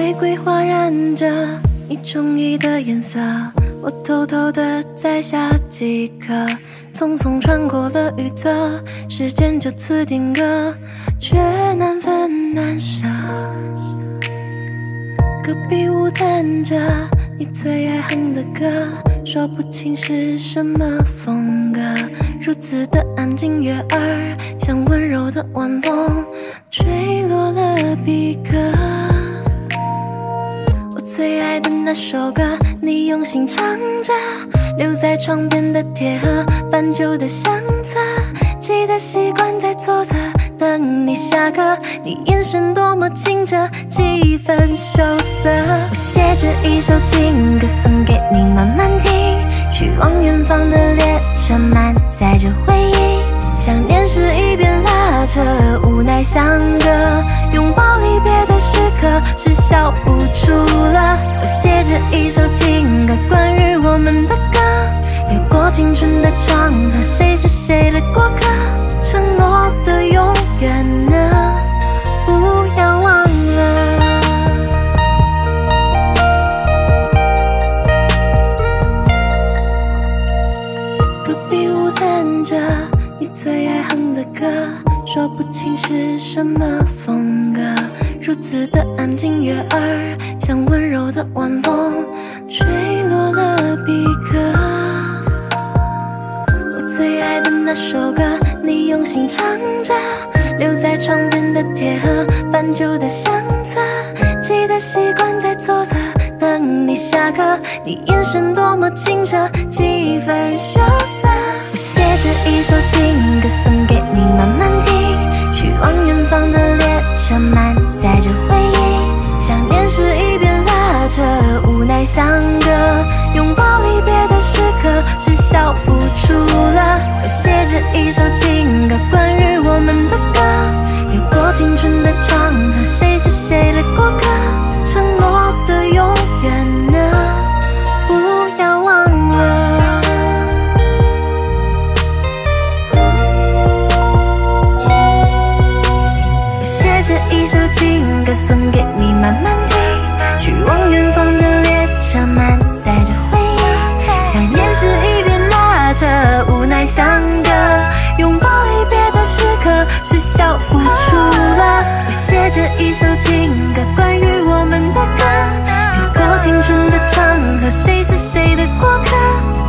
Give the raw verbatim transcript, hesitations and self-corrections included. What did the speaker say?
玫瑰花染着你中意的颜色，我偷偷的摘下几颗，匆匆穿过了雨泽，时间就此定格，却难分难舍。隔壁屋弹着你最爱哼的歌，说不清是什么风格，如此的安静悦耳，像温柔的晚风吹落了笔格。我最爱的那首歌，你用心唱着，留在床边的铁盒，翻旧的相册，记得习惯在左侧等你下课，你眼神多么清澈，几分羞涩。我写着一首情歌送给你慢慢听，去往远方的列车满载着回忆，想念是一边拉扯，无奈相隔，拥抱离别的时刻是笑不出了。我写着一首情歌，关于我们的歌，有过青春的长河，谁是谁的过客，承诺的永远呢，不要忘了。隔壁屋弹着你最爱哼的歌，说不清是什么风格，如此的安静悦耳，像温柔的晚风吹落了笔格。我最爱的那首歌，你用心唱着，留在床边的铁盒，翻旧的相册，记得习惯在左侧等你下课，你眼神多么清澈，几分羞涩。我写着一首情歌送给你慢慢听，去往远方的列车满载着回忆，想念是一边拉扯，无奈相隔，拥抱离别的时刻是笑不出了。我写着一首情歌，关于我们的歌，有过青春的长河，谁是谁的过客，承诺的永远呢，不要忘了。我写着一首情歌送给你慢慢听，去往远方的列车满载着回忆，想念是一边拉扯，无奈相隔，拥抱离别的时刻是笑不出了。我写着一首情歌，关于我们的歌，有过青春的长河，谁是谁的过客，